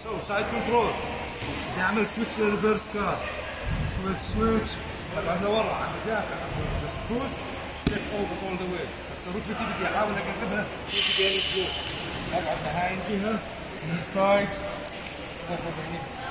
So side control نعمل switch للريفرس كار switch عندنا ورا عند داخل بس push step over all the way هسه ركبتي بدي احاول اقربها تيجي جاي فوق اقعد من هاي الجهه seize tight